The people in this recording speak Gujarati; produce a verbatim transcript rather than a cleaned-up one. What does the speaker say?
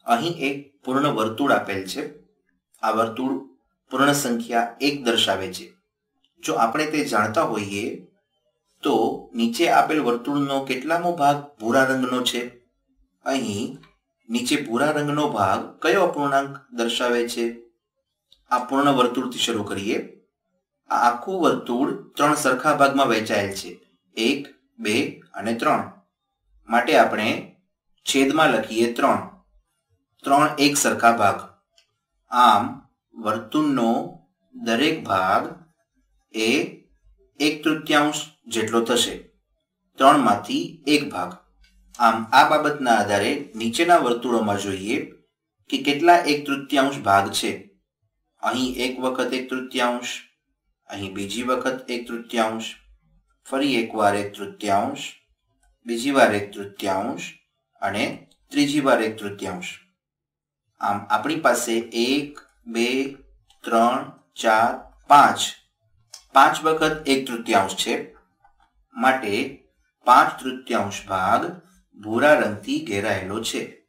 અહીં એક પૂર્ણ વર્તુળ આપેલ છે. આ વર્તુળ પૂર્ણ સંખ્યા એક દર્શાવે છે. જો આપણે તે જાણતા હોઈએ તો નીચે આપેલ વર્તુળનો કેટલામો ભાગ ભૂરા રંગનો છે? અહીં નીચે ભૂરા રંગનો ભાગ કયો અપૂર્ણાંક દર્શાવે છે? આ પૂર્ણ વર્તુળથી શરૂ કરીએ. આ આખું વર્તુળ ત્રણ સરખા ભાગમાં વહેંચાયેલ છે, એક, બે અને ત્રણ. માટે આપણે છેદમાં લખીએ ત્રણ. ત્રણ એક સરખા ભાગ. આમ વર્તુળનો દરેક ભાગ એ એક તૃતીયાંશ જેટલો થશે. ત્રણ માંથી એક ભાગ. આમ આ બાબતના આધારે નીચેના વર્તુળોમાં જોઈએ કે કેટલા એક તૃતીયાંશ ભાગ છે. અહીં એક વખત એક તૃતીયાંશ, અહીં બીજી વખત એક તૃતીયાંશ, ફરી એકવાર એક તૃતીયાંશ, બીજી વાર એક તૃતીયાંશ અને ત્રીજી વાર એક તૃતીયાંશ. આમ આપણી પાસે એક, બે, ત્રણ, ચાર, પાંચ પાંચ વખત એક તૃતીયાંશ છે. માટે પાંચ તૃતીયાંશ ભાગ ભૂરા રંગથી ઘેરાયેલો છે.